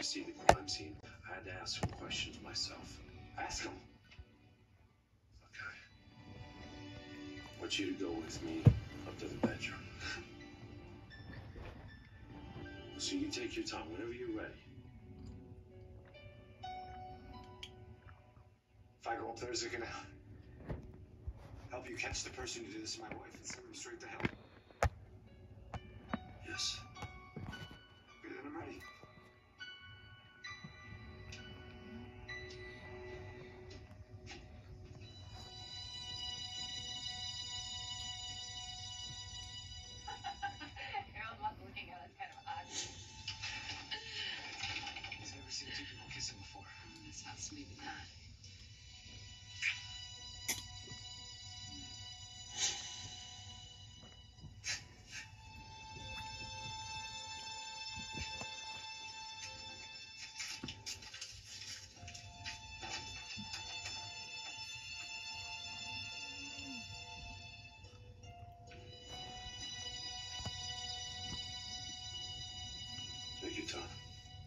see the crime scene. I had to ask some questions myself. Ask him. Okay. I want you to go with me up to the bedroom. So you take your time whenever you're ready. If I go up there, is it gonna help you catch the person who did this to my wife and send him straight to hell? Yes. Okay, then I'm ready. Harold was looking at us kind of odd. He's never seen two people kissing before. That sounds maybe not. Take your time.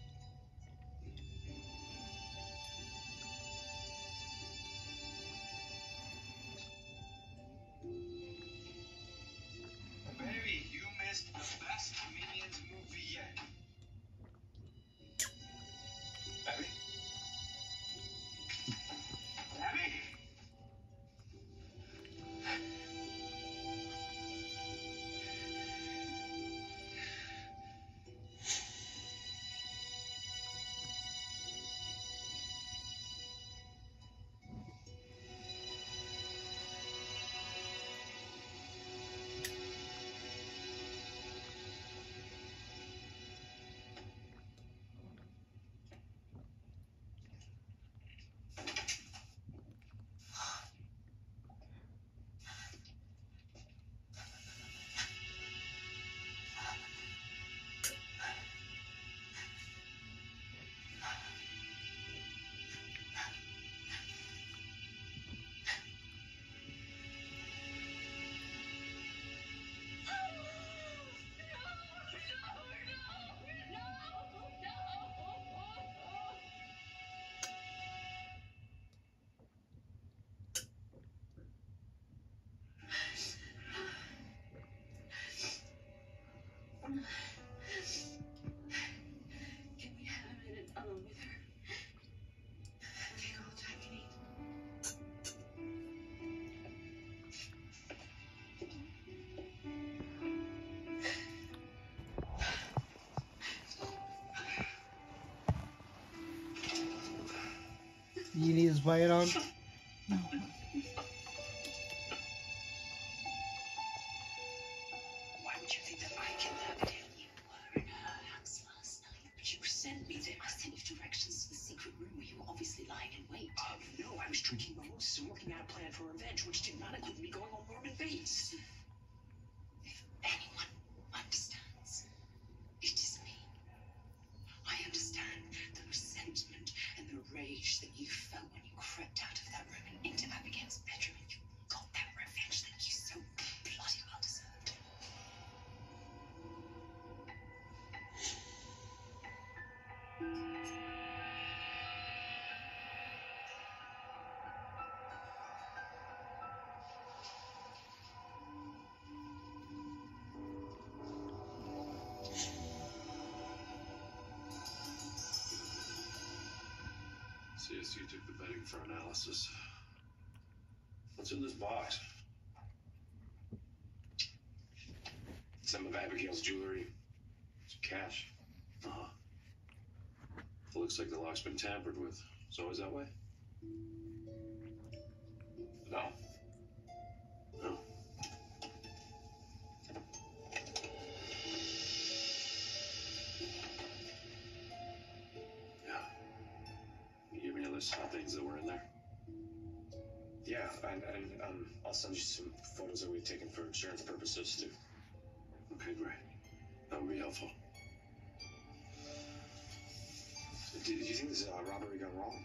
Baby, you missed the best Minions movie yet. Abby? Abby? Can we have a minute alone with her? Take all the time you need. You need his bite on. Why would you think that I kidnapped him? You were in her house last night, but you sent me there. I sent you directions to the secret room where you were obviously lying in wait. No, I was drinking mimosas and working out a plan for revenge, which did not include me going on Norman Bates. If anyone understands, it is me. I understand the resentment and the rage that you felt when you crept out of that room and into Abigail's bedroom, and you got that revenge that you so bloody well deserved. CSU took the bedding for analysis. What's in this box? Some of Abigail's jewelry. Some cash. Uh-huh. It looks like the lock's been tampered with. It's always that way? No. No. Yeah. Can you give me a list of things that were in there? Yeah, and I'll send you some photos that we've taken for insurance purposes too. Okay, great. That would be helpful. So, do you think this robbery gone wrong?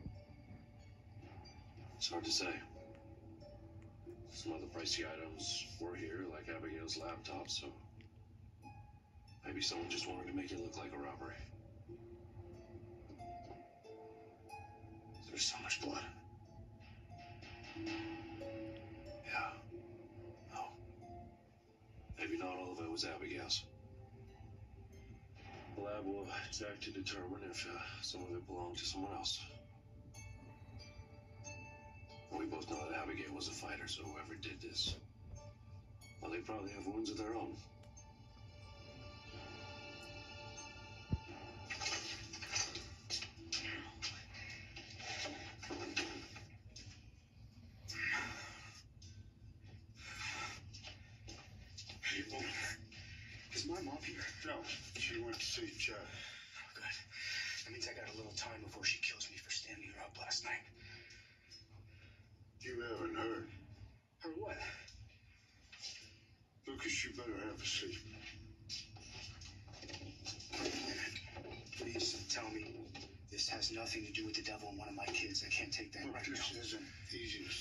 It's hard to say. Some of the pricey items were here, like Abigail's laptop, so maybe someone just wanted to make it look like a robbery. There's so much blood. Yeah. Oh. Maybe not all of it was Abigail's. The lab will check to determine if some of it belonged to someone else. We both know that Abigail was a fighter, so whoever did this, well, they probably have wounds of their own. Is my mom here? No, she went to see Chad. Oh, good. That means I got a little time before she kills me for standing her up last night. You haven't heard. Her what? Lucas, you better have a seat. Please tell me this has nothing to do with the devil and one of my kids. I can't take that Look, right this now. isn't easy to